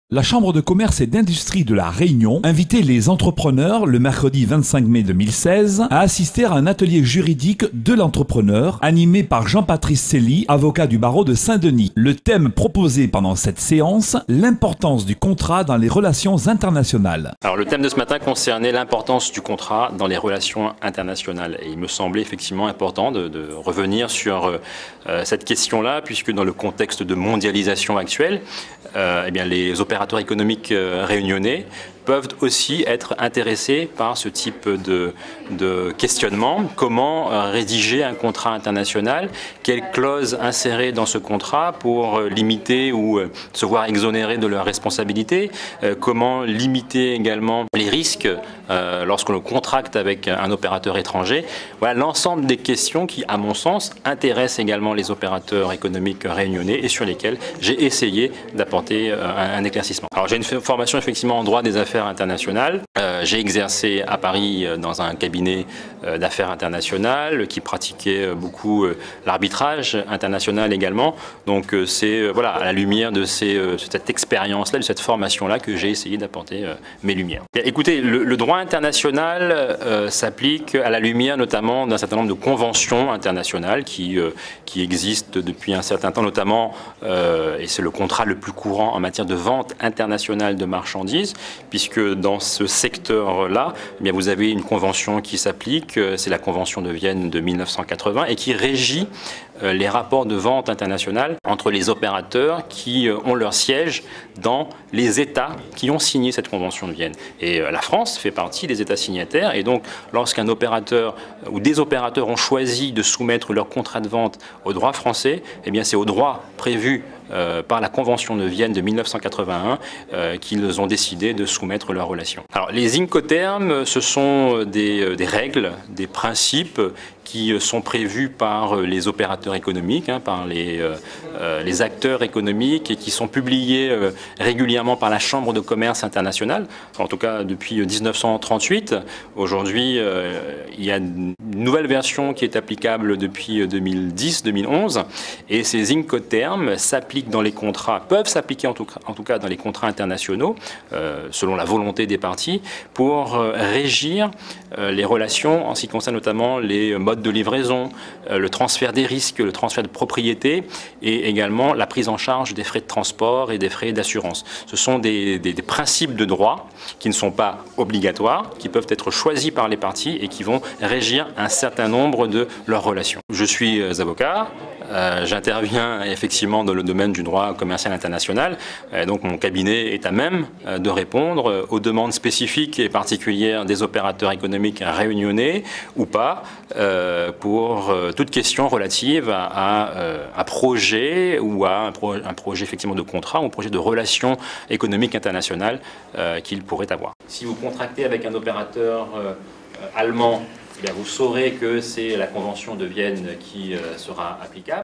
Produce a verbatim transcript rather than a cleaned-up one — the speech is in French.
La Chambre de commerce et d'industrie de La Réunion invitait les entrepreneurs le mercredi vingt-cinq mai deux mille seize à assister à un atelier juridique de l'entrepreneur animé par Jean-Patrice Célie, avocat du barreau de Saint-Denis. Le thème proposé pendant cette séance, l'importance du contrat dans les relations internationales. Alors le thème de ce matin concernait l'importance du contrat dans les relations internationales et il me semblait effectivement important de, de revenir sur euh, cette question-là puisque dans le contexte de mondialisation actuelle, euh, eh bien, les opérateurs économiques euh, réunionnais peuvent aussi être intéressés par ce type de, de questionnement. Comment euh, rédiger un contrat international? Quelles clauses insérer dans ce contrat pour euh, limiter ou euh, se voir exonérés de leurs responsabilités? euh, Comment limiter également les risques euh, lorsque l'on contracte avec un opérateur étranger? Voilà l'ensemble des questions qui, à mon sens, intéressent également les opérateurs économiques réunionnais et sur lesquels j'ai essayé d'apporter euh, un, un éclaircissement. Alors j'ai une formation effectivement en droit des affaires internationales. Euh, j'ai exercé à Paris euh, dans un cabinet euh, d'affaires internationales qui pratiquait euh, beaucoup euh, l'arbitrage international également. Donc euh, c'est euh, voilà, à la lumière de, ces, euh, de cette expérience-là, de cette formation-là que j'ai essayé d'apporter euh, mes lumières. Et, écoutez, le, le droit international euh, s'applique à la lumière notamment d'un certain nombre de conventions internationales qui, euh, qui existent depuis un certain temps, notamment, euh, et c'est le contrat le plus courant en matière de vente internationale de marchandises, puisque dans ce secteur-là, eh bien, vous avez une convention qui s'applique, c'est la Convention de Vienne de mille neuf cent quatre-vingts, et qui régit euh, les rapports de vente internationale entre les opérateurs qui euh, ont leur siège dans les États qui ont signé cette Convention de Vienne. Et euh, la France fait partie des États signataires, et donc lorsqu'un opérateur euh, ou des opérateurs ont choisi de soumettre leur contrat de vente au droit français, eh bien c'est au droit prévu Euh, par la Convention de Vienne de mille neuf cent quatre-vingt-un euh, qu'ils ont décidé de soumettre leurs relations. Alors les incoterms, ce sont des, des règles, des principes qui sont prévus par les opérateurs économiques, hein, par les, euh, les acteurs économiques et qui sont publiés euh, régulièrement par la Chambre de commerce internationale, en tout cas depuis mille neuf cent trente-huit. Aujourd'hui, euh, il y a une nouvelle version qui est applicable depuis deux mille dix deux mille onze et ces incoterms s'appliquent dans les contrats, peuvent s'appliquer en tout, en tout cas dans les contrats internationaux, euh, selon la volonté des parties, pour euh, régir euh, les relations en ce qui concerne notamment les modes de livraison, euh, le transfert des risques, le transfert de propriété et également la prise en charge des frais de transport et des frais d'assurance. Ce sont des, des, des principes de droit qui ne sont pas obligatoires, qui peuvent être choisis par les parties et qui vont régir un certain nombre de leurs relations. Je suis euh, avocat, euh, j'interviens effectivement dans le domaine du droit commercial international. Et donc mon cabinet est à même de répondre aux demandes spécifiques et particulières des opérateurs économiques réunionnais ou pas euh, pour euh, toute question relative à, à euh, un projet ou à un, pro un projet effectivement de contrat ou un projet de relations économiques internationales euh, qu'il pourrait avoir. Si vous contractez avec un opérateur euh, allemand, eh bien, vous saurez que c'est la Convention de Vienne qui euh, sera applicable.